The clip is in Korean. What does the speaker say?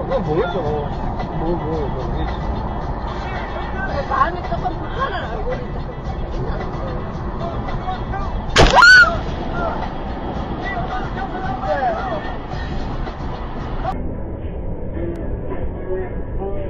그건 모르죠. 모르겠지. 마음이 조금 불편한 얼굴이 조금 있나? 네.